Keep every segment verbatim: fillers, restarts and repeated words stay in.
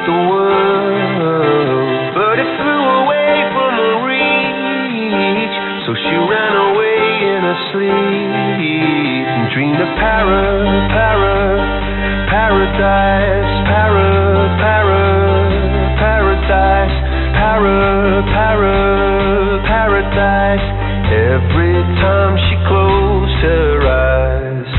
the world, but it flew away from her reach. So she ran away in her sleep and dreamed of para, para, paradise, para, para, paradise, para, para, paradise. Every time she closed her eyes.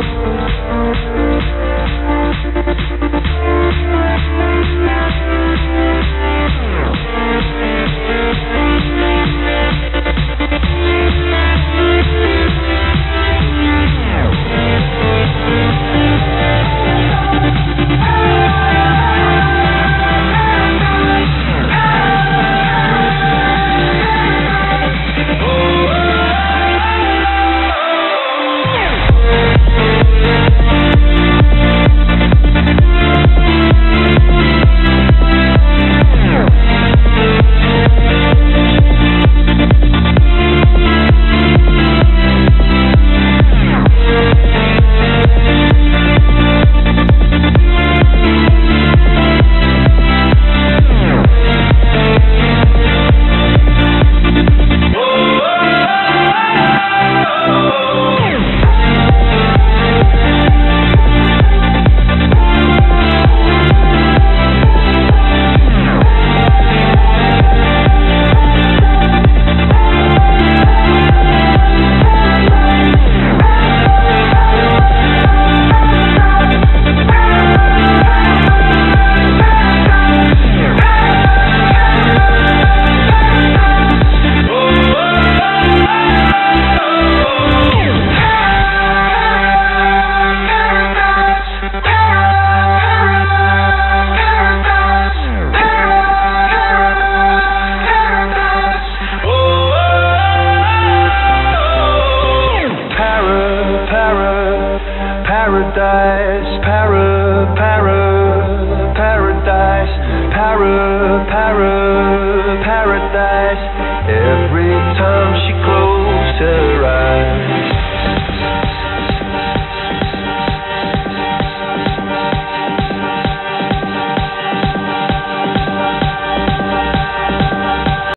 Paradise, para, para, paradise, para, para.